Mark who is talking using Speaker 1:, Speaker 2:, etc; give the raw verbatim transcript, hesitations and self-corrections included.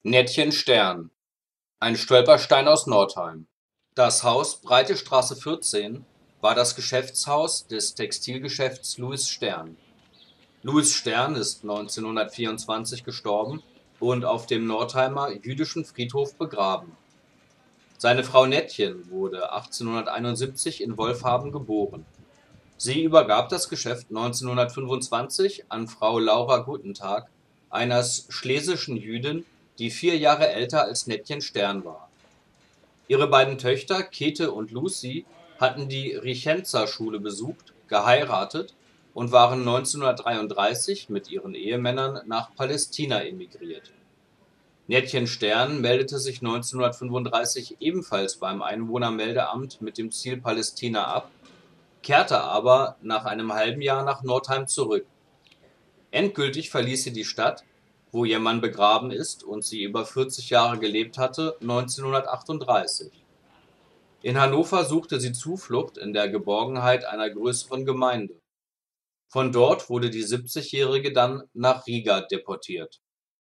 Speaker 1: Nettchen Stern, ein Stolperstein aus Nordheim. Das Haus Breite Straße vierzehn war das Geschäftshaus des Textilgeschäfts Louis Stern. Louis Stern ist neunzehnhundertvierundzwanzig gestorben und auf dem Nordheimer Jüdischen Friedhof begraben. Seine Frau Nettchen wurde achtzehnhunderteinundsiebzig in Wolfhaben geboren. Sie übergab das Geschäft neunzehnhundertfünfundzwanzig an Frau Laura Gutentag, einer schlesischen Jüdin, die vier Jahre älter als Nettchen Stern war. Ihre beiden Töchter Käthe und Lucy hatten die Richenza-Schule besucht, geheiratet und waren neunzehnhundertdreiunddreißig mit ihren Ehemännern nach Palästina emigriert. Nettchen Stern meldete sich neunzehnhundertfünfunddreißig ebenfalls beim Einwohnermeldeamt mit dem Ziel Palästina ab, kehrte aber nach einem halben Jahr nach Nordheim zurück. Endgültig verließ sie die Stadt, wo ihr Mann begraben ist und sie über vierzig Jahre gelebt hatte, neunzehnhundertachtunddreißig. In Hannover suchte sie Zuflucht in der Geborgenheit einer größeren Gemeinde. Von dort wurde die siebzigjährige dann nach Riga deportiert